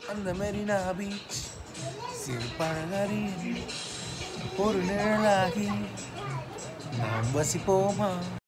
அந்த மெரினா பீச் சிறு பழகறியில் ஒரு நிழலாகி நாம் வசிப்போமா?